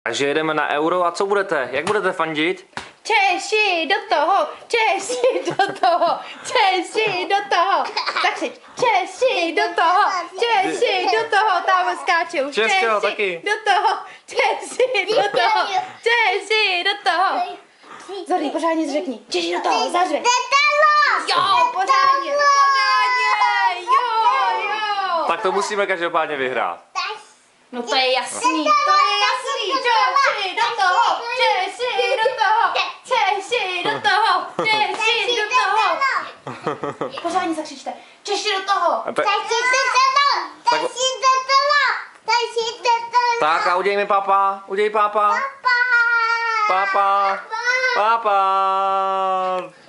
Takže jedeme na Euro a co budete? Jak budete fandit? Češi do toho, Češi do toho, Češi do toho. Tak si, Češi do toho, Češi do toho, tam skáčou. Česko taky. Do toho, Češi do toho, Češi do toho. Zorý, pořádně řekni, Češi do toho, zařve. Jo, pořádně, pořádně, jo. Tak to musíme každopádně vyhrát. No to je jasný, to je jasný. Češi do toho, Češi do toho, Češi do toho, Češi do toho. Pořádně zakřičte, Češi do toho. Tak a uděj mi papa, uděj papa. Papa. Papa.